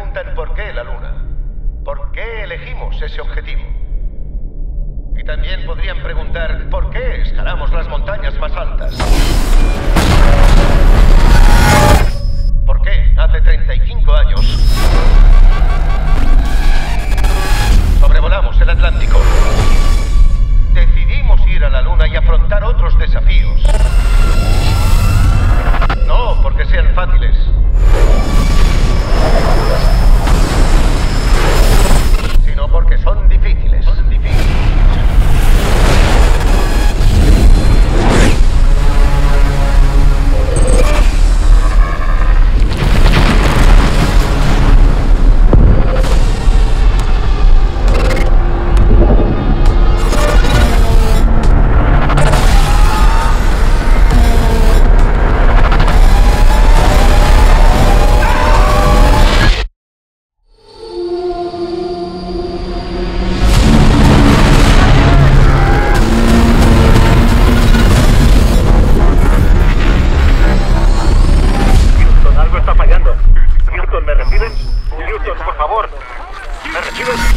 preguntan por qué la Luna. ¿Por qué elegimos ese objetivo? Y también podrían preguntar por qué escalamos las montañas más altas. ¿Por qué hace 35 años sobrevolamos el Atlántico? Decidimos ir a la Luna y afrontar otros desafíos. No porque sean fáciles, sino porque son difíciles. ¿Me reciben?